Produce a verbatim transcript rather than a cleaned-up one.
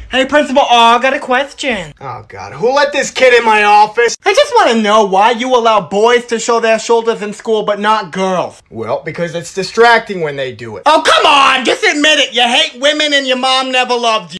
Hey, Principal R, got a question. Oh, God. Who let this kid in my office? I just want to know why you allow boys to show their shoulders in school, but not girls. Well, because it's distracting when they do it. Oh, come on! Just admit it. You hate women and your mom never loved you.